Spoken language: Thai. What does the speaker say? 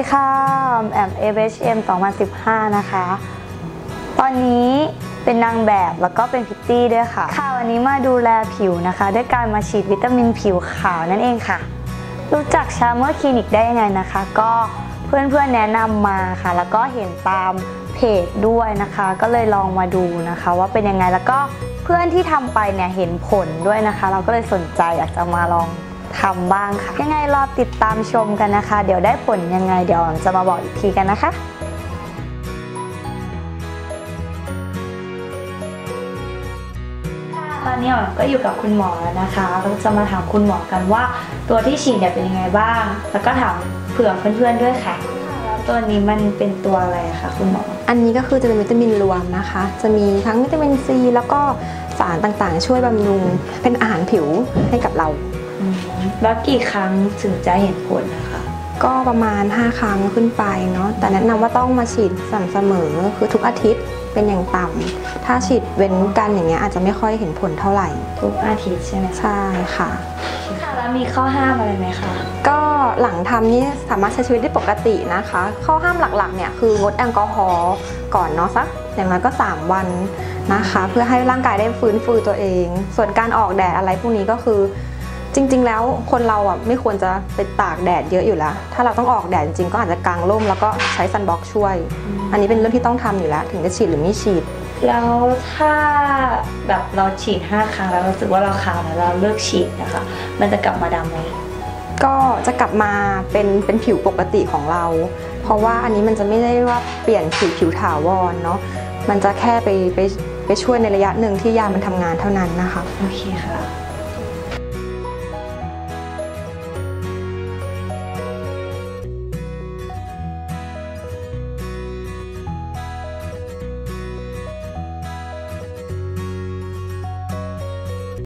ค่ะแอม ABHM 2015 นะคะตอนนี้เป็นนางแบบแล้วก็เป็นพิตตี้ด้วยค่ะวันนี้มาดูแลผิวนะคะด้วยการมาฉีดวิตามินผิวขาวนั่นเองค่ะรู้จักชาเมอร์คลินิกได้ยังไงนะคะก็เพื่อนๆแนะนำมาค่ะแล้วก็เห็นตามเพจด้วยนะคะก็เลยลองมาดูนะคะว่าเป็นยังไงแล้วก็เพื่อนที่ทำไปเนี่ยเห็นผลด้วยนะคะเราก็เลยสนใจอยากจะมาลองทำบ้างค่ะยังไงรอติดตามชมกันนะคะเดี๋ยวได้ผลยังไงเดี๋ยวจะมาบอกอีกทีกันนะคะตอนนี้ก็อยู่กับคุณหมอแล้วนะคะเราจะมาถามคุณหมอกันว่าตัวที่ฉีดเนี่ยเป็นยังไงบ้างแล้วก็ถามเผื่อเพื่อนๆด้วยค่ะแล้วตัวนี้มันเป็นตัวอะไรคะคุณหมออันนี้ก็คือจะเป็นวิตามินรวมนะคะจะมีทั้งวิตามินซีแล้วก็สารต่างๆช่วยบำรุงเป็นอาหารผิวให้กับเราแล้วกี่ครั้งถึงจะเห็นผลนะคะก็ประมาณ5 ครั้งขึ้นไปเนาะแต่แนะนำว่าต้องมาฉีดสม่ำเสมอคือทุกอาทิตย์เป็นอย่างต่ำถ้าฉีดเว้นกันอย่างเงี้ยอาจจะไม่ค่อยเห็นผลเท่าไหร่ทุกอาทิตย์ใช่ไหมใช่ค่ะแล้วมีข้อห้ามอะไรไหมคะก็หลังทำนี่สามารถใช้ชีวิตได้ปกตินะคะข้อห้ามหลักๆเนี่ยคืองดแอลกอฮอล์ก่อนเนาะสักอย่างน้อยก็3 วันนะคะเพื่อให้ร่างกายได้ฟื้นฟูตัวเองส่วนการออกแดดอะไรพวกนี้ก็คือจริงๆแล้วคนเราอ่ะไม่ควรจะไปตากแดดเยอะอยู่แล้วถ้าเราต้องออกแดดจริงๆก็อาจจะกางร่มแล้วก็ใช้ซันบล็อกช่วยอันนี้เป็นเรื่องที่ต้องทำอยู่แล้วถึงจะฉีดหรือไม่ฉีดแล้วถ้าแบบเราฉีด5 ครั้งแล้วรู้สึกว่าเราขาวแล้วเราเลิกฉีดนะคะมันจะกลับมาดำไหมก็จะกลับมาเป็นผิวปกติของเราเพราะว่าอันนี้มันจะไม่ได้ว่าเปลี่ยนผิวถาวรเนาะมันจะแค่ไปช่วยในระยะหนึ่งที่ยามันทำงานเท่านั้นนะคะโอเคค่ะ